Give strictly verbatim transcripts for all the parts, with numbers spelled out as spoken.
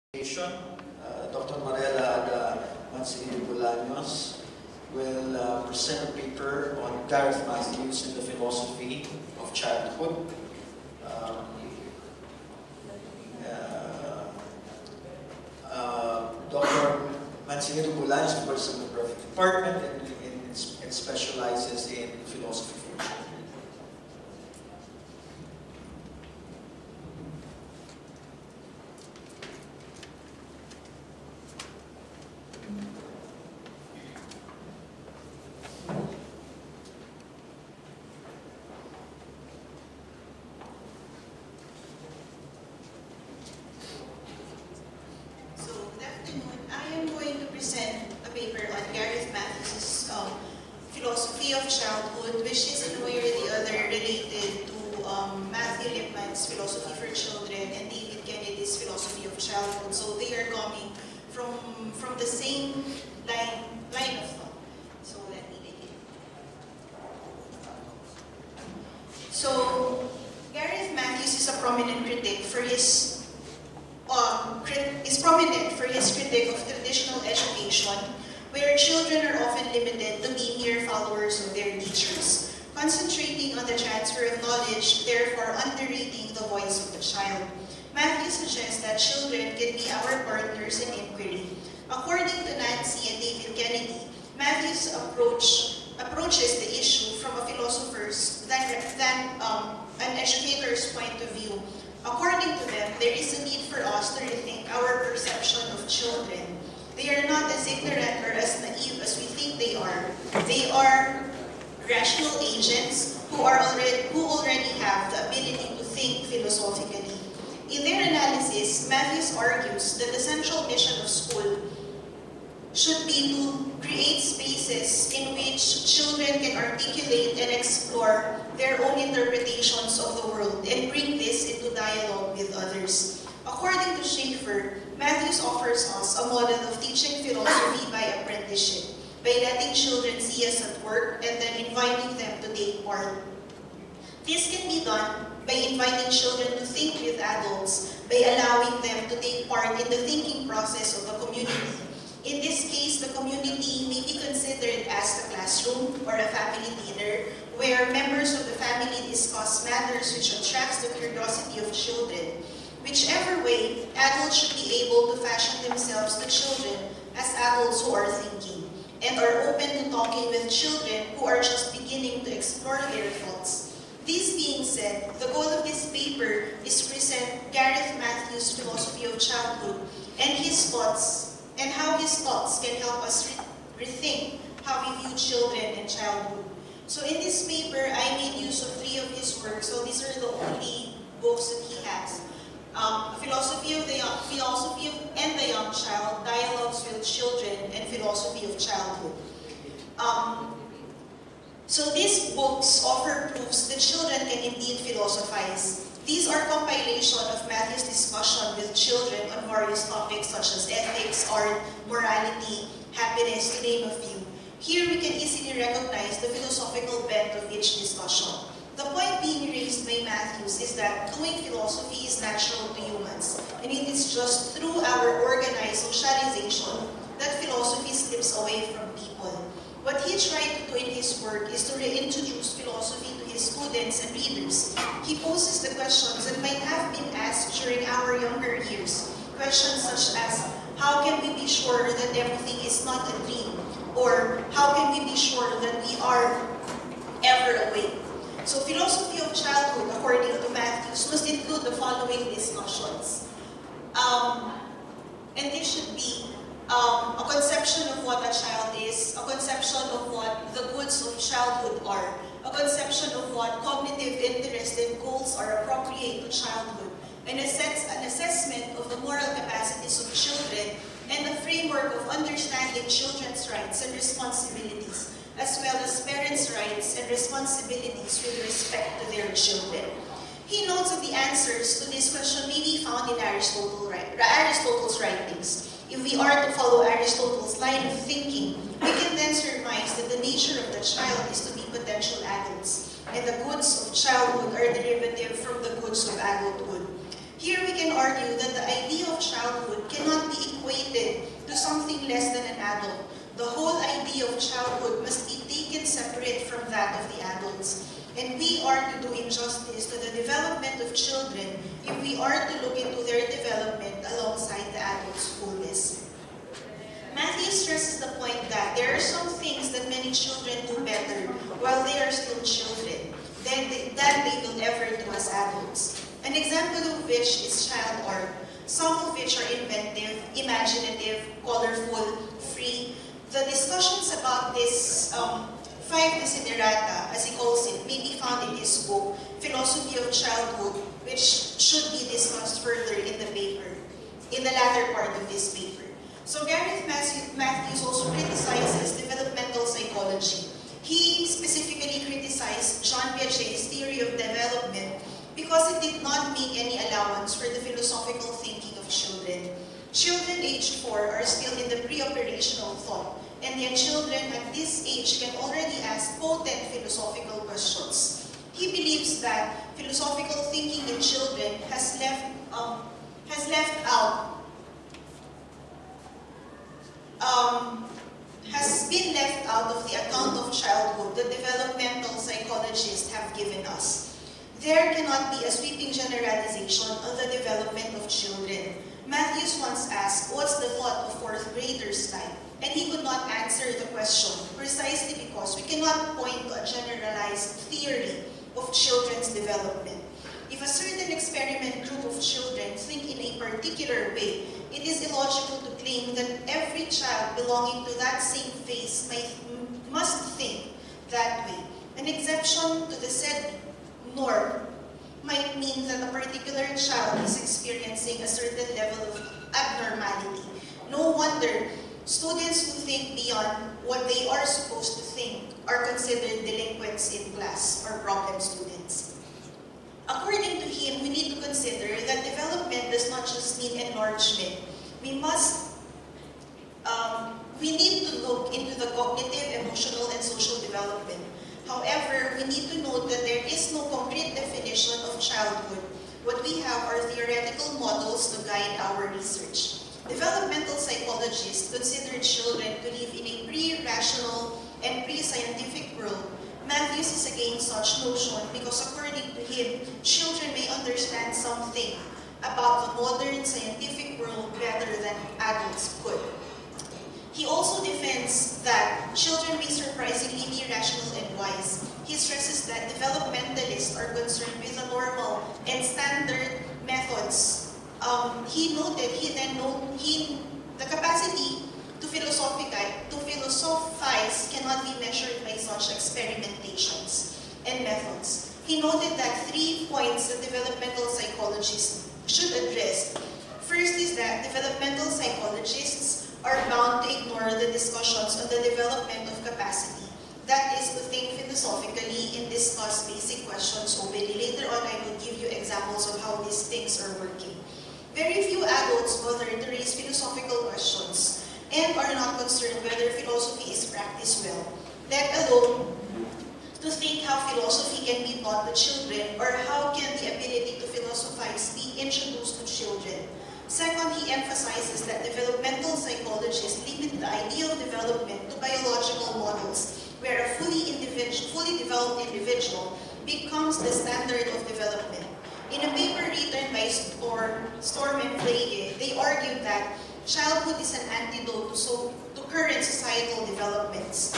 Uh, Doctor Marela Ada Bolanos will uh, present a paper on Gareth Mathews and the philosophy of childhood. Um, uh, uh, Doctor Bolanos works in the Graphic Department and, and, and specializes in philosophy for children. Philosophy of childhood, which is in a way or the other related to um, Matthew Lipman's Philosophy for Children and David Kennedy's Philosophy of Childhood. So they are coming from from the same line line of thought. So let me begin. So Gareth Mathews is a prominent critic for his um, crit is prominent for his critique of traditional education, where children are often limited to be mere followers of their teachers, concentrating on the transfer of knowledge, therefore underrating the voice of the child. Mathews suggests that children can be our partners in inquiry. According to Nancy and David Kennedy, Mathews' approach approaches the issue from a philosopher's than, than um, an educator's point of view. According to them, there is a need for us to rethink our perception of children. They are not as ignorant or as naive as we think they are. They are rational agents who are already who already have the ability to think philosophically. In their analysis, Mathews argues that the central mission of school should be to create spaces in which children can articulate and explore their own interpretations of the world and bring this into dialogue with others. According to Schaeffer, Mathews offers us a model of teaching philosophy by apprenticeship, by letting children see us at work and then inviting them to take part. This can be done by inviting children to think with adults, by allowing them to take part in the thinking process of the community. In this case, the community may be considered as the classroom or a family dinner, where members of the family discuss matters which attracts the curiosity of children. Whichever way, adults should be able to fashion themselves to children as adults who are thinking, and are open to talking with children who are just beginning to explore their thoughts. This being said, the goal of this paper is to present Gareth Mathews' philosophy of childhood and his thoughts, and how his thoughts can help us re rethink how we view children and childhood. So in this paper, I made use of three of his works, so these are the only books that he has. Um, philosophy of the young, philosophy of, and the young child, dialogues with children, and philosophy of childhood. Um, so these books offer proofs that children can indeed philosophize. These are compilation of Mathews' discussion with children on various topics such as ethics, art, morality, happiness, to name a few. Here we can easily recognize the philosophical bent of each discussion. The point being raised by Mathews is that doing philosophy is natural to humans, and it is just through our organized socialization that philosophy slips away from people. What he tried to do in his work is to reintroduce philosophy to his students and readers. He poses the questions that might have been asked during our younger years. Questions such as, how can we be sure that everything is not a dream? Or, how can we be sure that we are ever awake? So philosophy of childhood, according to Mathews, must include the following discussions. Um, and this should be um, a conception of what a child is, a conception of what the goods of childhood are, a conception of what cognitive interests and goals are appropriate to childhood, an, assess an assessment of the moral capacities of children, and a framework of understanding children's rights and responsibilities, as well as parents' rights and responsibilities with respect to their children. He notes that the answers to this question may be found in Aristotle, Aristotle's writings. If we are to follow Aristotle's line of thinking, we can then surmise that the nature of the child is to be potential adults, and the goods of childhood are derivative from the goods of adulthood. Here we can argue that the idea of childhood cannot be equated to something less than an adult. The whole idea of childhood must be taken separate from that of the adults. And we are to do injustice to the development of children if we are to look into their development alongside the adults' fullness. Mathews stresses the point that there are some things that many children do better while they are still children than they, than they will ever do as adults. An example of which is child art, some of which are inventive, imaginative, colorful, free. The discussions about this um, five desiderata, as he calls it, may be found in his book, Philosophy of Childhood, which should be discussed further in the paper, in the latter part of this paper. So Gareth Mathews also criticizes developmental psychology. He specifically criticized Jean Piaget's theory of development because it did not make any allowance for the philosophical thinking of children. Children aged four are still in the pre-operational thought, and yet children at this age can already ask potent philosophical questions. He believes that philosophical thinking in children has left, um, has left out, um, has been left out of the account of childhood that developmental psychologists have given us. There cannot be a sweeping generalization of the development of children. Mathews once asked, what's the thought of fourth graders like? And he could not answer the question precisely because we cannot point to a generalized theory of children's development. If a certain experiment group of children think in a particular way, it is illogical to claim that every child belonging to that same phase might, must think that way. An exception to the said norm might mean that a particular child is experiencing a certain level of abnormality. No wonder students who think beyond what they are supposed to think are considered delinquents in class or problem students. According to him, we need to consider that development does not just mean enlargement. We must, um, we need to look into the cognitive, emotional, and social development. However, we need to note that there is no concrete definition of childhood. What we have are theoretical models to guide our research. Developmental psychologists consider children to live in a pre-rational and pre-scientific world. Mathews is against such notion because according to him, children may understand something about the modern scientific world better than adults could. He also defends that children may surprisingly be rational and wise. He stresses that developmentalists are concerned with the normal and standard methods. Um, he noted, he then noted, he, the capacity to philosophize, to philosophize cannot be measured by such experimentations and methods. He noted that three points that developmental psychologists should address. First is that developmental psychologists are bound to ignore the discussions on the development of capacity. That is to think philosophically and discuss basic questions openly. Later on, I will give you examples of how these things are working. Very few adults bother to raise philosophical questions and are not concerned whether philosophy is practiced well, let alone to think how philosophy can be taught to children or how can the ability to philosophize be introduced to children. Second, he emphasizes that developmental psychologists limit the idea of development to biological models, where a fully, fully developed individual becomes the standard of development. In a paper written by Storm, Storm and Frege, they argued that childhood is an antidote to, so, to current societal developments.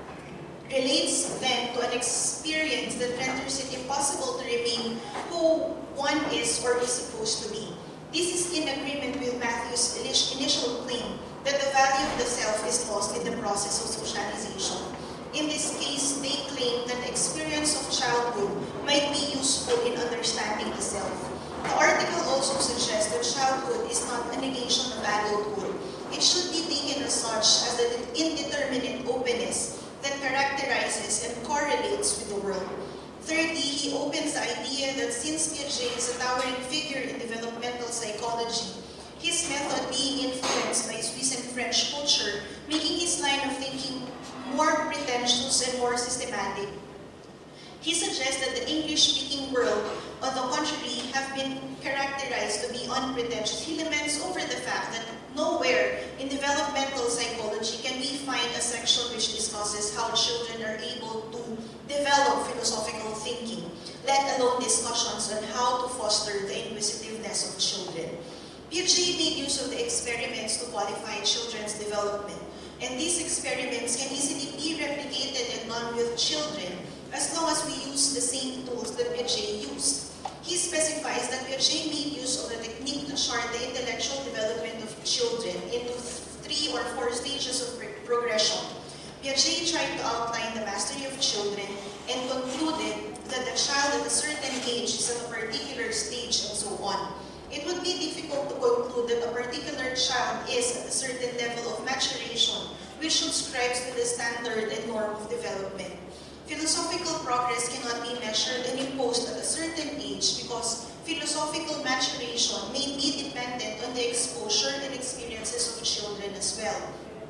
Relates then to an experience that renders it impossible to remain who one is or is supposed to be. This is in agreement with Mathews' initial claim that the value of the self is lost in the process of socialization. In this case, they claim that the experience of childhood might be useful in understanding the self. The article also suggests that childhood is not a negation of adulthood. It should be taken as such as the indeterminate openness that characterizes and correlates with the world. Thirdly, he opens the idea that since Piaget is a towering figure in developmental psychology, his method being influenced by Swiss and French culture, making his line of thinking more pretentious and more systematic. He suggests that the English-speaking world, on the contrary, have been characterized to be unpretentious. He laments over the fact that nowhere in developmental psychology can we find a section which discusses how children are able to develop philosophical thinking, let alone discussions on how to foster the inquisitiveness of children. Piaget made use of the experiments to qualify children's development, and these experiments can easily be replicated and done with children as long as we use the same tools that Piaget used. He specifies that Piaget made use of the technique to chart the intellectual development of children into three or four stages of progression. Piaget tried to outline the mastery of children and concluded that the child at a certain age is at a particular stage and so on. It would be difficult to conclude that a particular child is at a certain level of maturation which subscribes to the standard and norm of development. Philosophical progress cannot be measured and imposed at a certain age because philosophical maturation may be dependent on the exposure and experiences of children as well.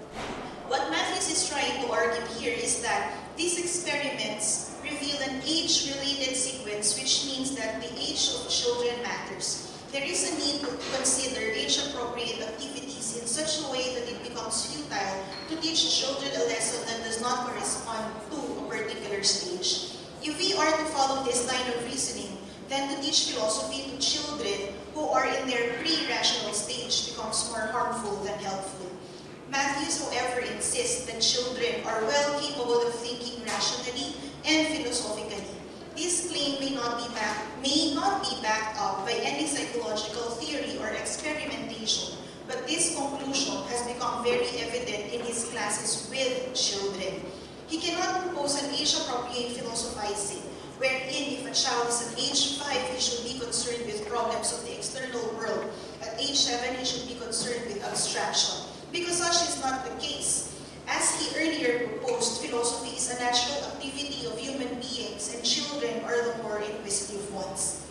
What Mathews is trying to argue here is that these experiments reveal an age-related sequence, which means that the age of children matters. There is a need to consider age-appropriate activities in such a way that it becomes futile to teach children a lesson that does not correspond to a particular stage. If we are to follow this line of reasoning, then to teach philosophy to children who are in their pre-rational stage becomes more harmful than helpful. Mathews, however, insists that children are well capable of thinking rationally and philosophically. This claim may not be backed, may not be backed up by any psychological theory or experimentation, but this conclusion has become very evident in his classes with children. He cannot propose an age-appropriate philosophizing, wherein if a child is at age five, he should be concerned with problems of the external world. At age seven, he should be concerned with abstraction, because such is not the case. As he earlier proposed, philosophy is a natural activity of human beings, and children are the more inquisitive ones.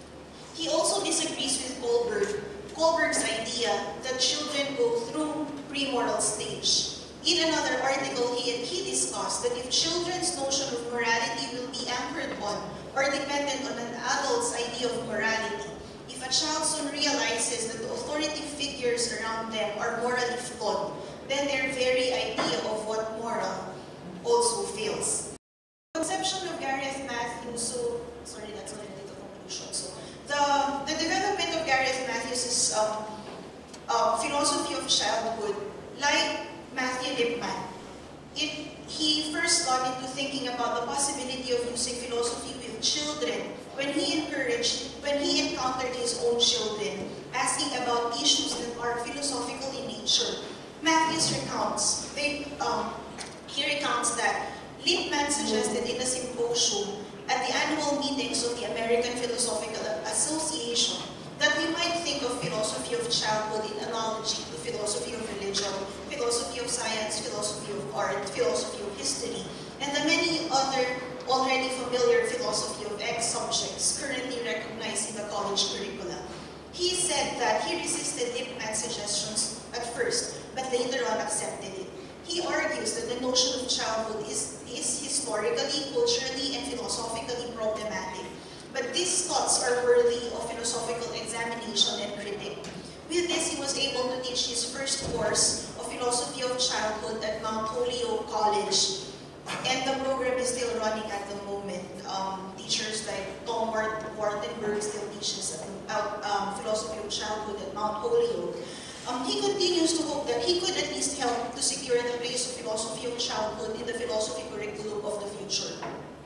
He also disagrees with Kohlberg, Kohlberg's idea that children go through pre-moral stage. In another article, he, he discussed that if children's notion of morality will be anchored on or dependent on an adult's idea of morality, if a child soon realizes that the authoritative figures around them are morally flawed, then their very idea of what moral also fails. The conception of Gareth Mathews, so, sorry, that's already the conclusion. So, the, the development of Gareth Mathews' um, uh, philosophy of childhood, like Matthew Lipman, it, he first got into thinking about the possibility of using philosophy with children when he encouraged, when he encountered his own children, asking about issues that are philosophical in nature. Mathews recounts, they, um, he recounts that Lipman suggested in a symposium at the annual meetings of the American Philosophical Association that we might think of philosophy of childhood in analogy to philosophy of religion, philosophy of science, philosophy of art, philosophy of history, and the many other already familiar philosophy of X subjects currently recognized in the college curricula. He said that he resisted Lipman's suggestions at first, but later on accepted it. He argues that the notion of childhood is, is historically, culturally, and philosophically problematic. But these thoughts are worthy of philosophical examination and critique. With this, he was able to teach his first course of philosophy of childhood at Mount Holyoke College. And the program is still running at the moment. Um, teachers like Tom Wartenberg still teaches about um, philosophy of childhood at Mount Holyoke. Um, he continues to hope that he could at least help to secure the place of philosophy of childhood in the philosophy curriculum of the future.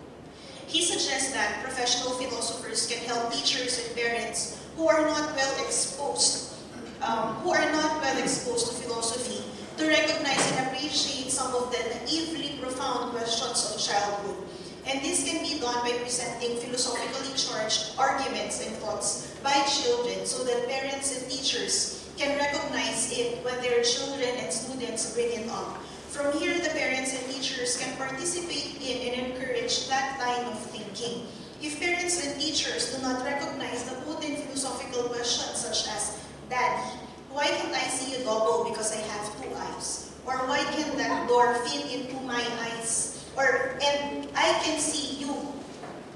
He suggests that professional philosophers can help teachers and parents who are not well exposed, um, who are not well exposed to philosophy, to recognize and appreciate some of the naively profound questions of childhood. And this can be done by presenting philosophically charged arguments and thoughts by children so that parents and teachers can recognize it when their children and students bring it up. From here, the parents and teachers can participate in and encourage that line of thinking. If parents and teachers do not recognize the potent philosophical questions such as, Daddy, why can't I see a double because I have two eyes? Or why can that door fit into my eyes? Or, and I can see you,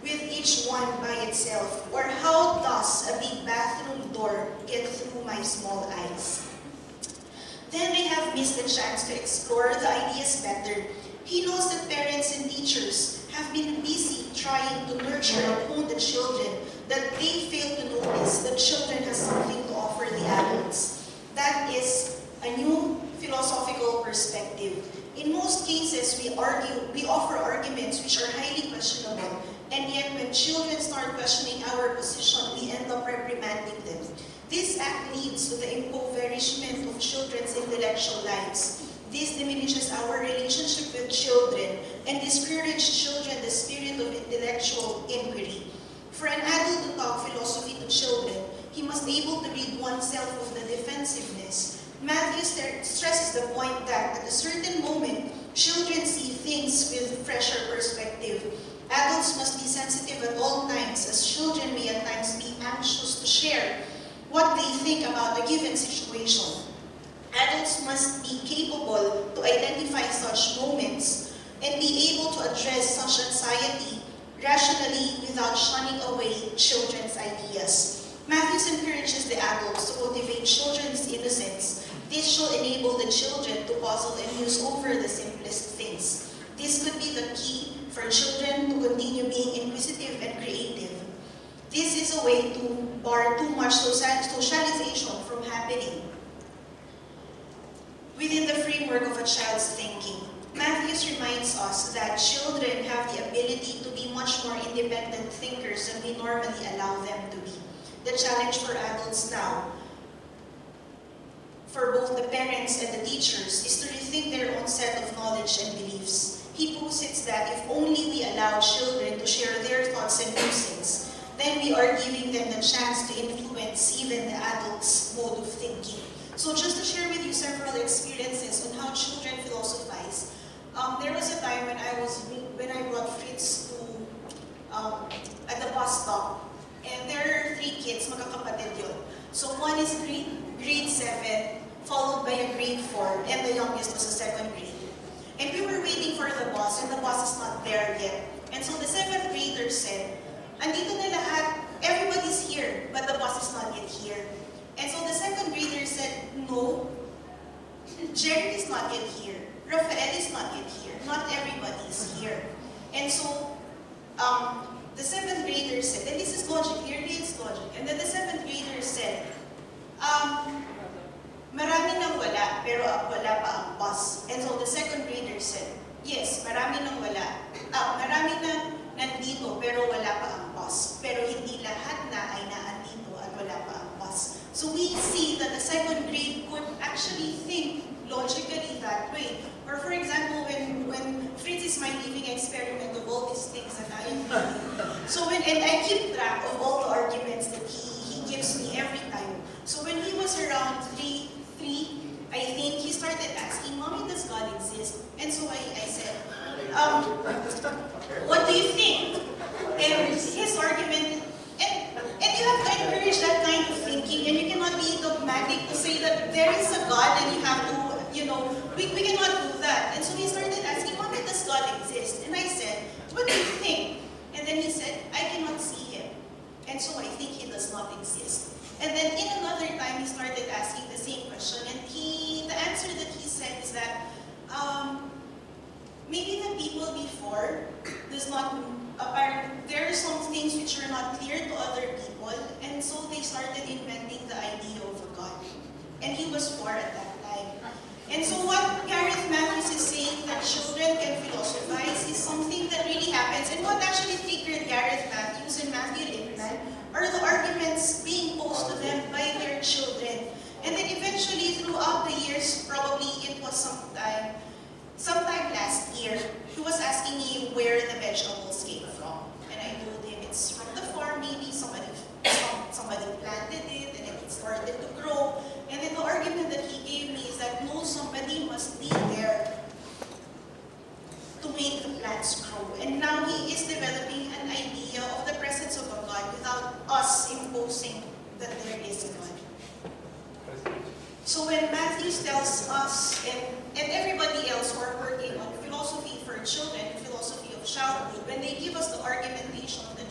with each one by itself? Or how does a big bathroom door get through my small eyes? Then they have missed the chance to explore the ideas better. He knows that parents and teachers have been busy trying to nurture and hone the children, that they fail to notice that children have something to offer the adults. That is a new philosophical perspective. In most cases, we argue, we offer arguments which are highly questionable, and yet when children start questioning our position, we end up reprimanding them. This act leads to the impoverishment of children's intellectual lives. This diminishes our relationship with children and discourages children the spirit of intellectual inquiry. For an adult to talk philosophy to children, he must be able to rid oneself of the defensiveness. Mathews stresses the point that at a certain moment, children see things with fresher perspective. Adults must be sensitive at all times, as children may at times be anxious to share what they think about a given situation. Adults must be capable to identify such moments and be able to address such anxiety rationally without shunning away children's ideas. Mathews encourages the adults to cultivate children's innocence. This shall enable the children to puzzle and muse over the simplest things. This could be the key for children to continue being inquisitive and creative. This is a way to bar too much socialization from happening within the framework of a child's thinking. Mathews reminds us that children have the ability to be much more independent thinkers than we normally allow them to be. The challenge for adults now, for both the parents and the teachers, is to rethink their own set of knowledge and beliefs. He posits that if only we allow children to share their thoughts and musings, then we are giving them the chance to influence even the adults' mode of thinking. So just to share with you several experiences on how children philosophize. Um, there was a time when I was when I brought Fritz to um, at the bus stop, and there are three kids, magkakapatid yun. So one is grade, grade seven, followed by a grade four, and the youngest was a second grade. And we were waiting for the bus, and the bus is not there yet. And so the seventh grader said, "Andito na lahat, everybody's here, but the bus is not yet here." And so the second grader said, "No, Jerry is not yet here. Rafael is not yet here. Not everybody is here." And so um, the seventh grader said, and this is logic, clearly it's logic. And then the seventh grader said, um, "Marami nang wala, pero wala pa ang bus." And so the second grader said, "Yes, marami nang wala. Ah, marami na nandito, pero wala pa ang bus. Pero hindi lahat na ay naandito at wala pa ang bus." So we see that the second grade could actually think logically that way. Or for example, when, when Fritz is my living experiment of all these things that I am doing. So when, and I keep track of all the arguments that he, he gives me every time. So when he was around three, three, I think he started asking, "Mommy, does God exist?" And so I, I said, um, "What do you think?" And his argument, and, and you have to encourage that kind of thinking, and you cannot be dogmatic to say that there is a God and you have to, you know, we, we cannot do that. And so he started asking, "Mommy, does God exist?" And I said, "What do you think?" And then he said, "I cannot see him, and so I think he does not exist." And then in another time, he started asking the same question, and he, the answer that he said is that um, maybe the people before does not, apparently, there are some things which are not clear to other people, and so they started inventing the idea of a God. And he was four at that time. And so what Gareth Mathews is saying, that children can philosophize, is something that really happens. And what actually triggered Gareth Mathews and Matthew Lipman are the arguments being posed to them by their children. And then eventually, throughout the years, probably it was sometime, sometime last year, he was asking me where the vegetables came from. And I told him it's from the farm, maybe somebody, some, somebody planted it and it started to grow. And then the argument that he gave me is that no, somebody must be there to make the plants grow. And now he is developing an idea of the presence of a God without us imposing that there is a God. So when Mathews tells us, and, and everybody else who are working on philosophy for children, philosophy of childhood, when they give us the argumentation of the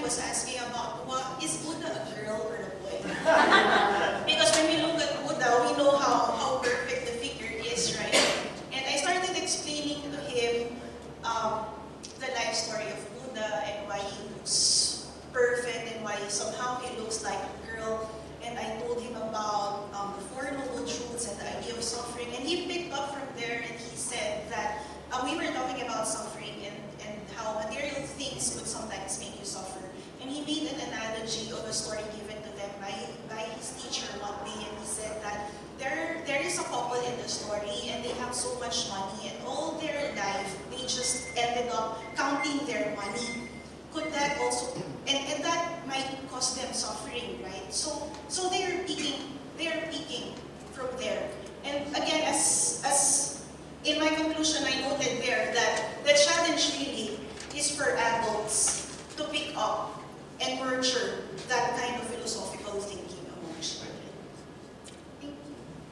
was asking about, what is Buddha a girl or a boy? Because when we look at Buddha, we know how, how perfect the figure is, right? And I started explaining to him um, the life story of Buddha and why he looks perfect and why somehow he looks like a girl. And I told him about um, the Four Noble Truths and the idea of suffering. And he picked up from there and he said that uh, we were talking about suffering and, and how material things could sometimes make you suffer. And he made an analogy of a story given to them by, by his teacher one day. And he said that there, there is a couple in the story and they have so much money and all their life they just ended up counting their money. Could that also, and, and that might cause them suffering, right? So, so they are peaking, they are peaking from there. And again, as, as in my conclusion, I noted there that the challenge really is for adults to pick up and nurture that kind of philosophical thinking among children. Thank you.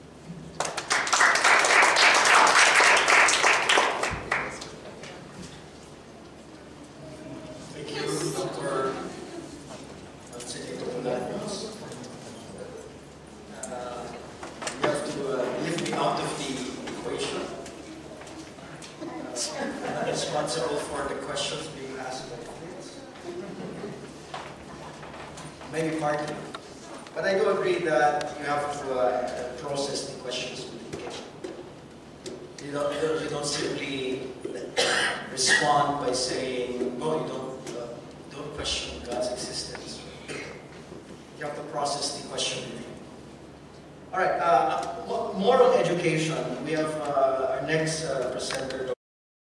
Thank you, Doctor Bolanos. Uh, you have to uh, leave me out of the equation. Uh, I'm not responsible for the questions being asked by the kids. Maybe partly. But I do agree that you have to uh, process the questions with the kids. You don't, you don't, you don't simply respond by saying, no, you don't. Don't question God's existence. You have to process the question with him. All right, uh, moral education. We have uh, our next uh, presenter,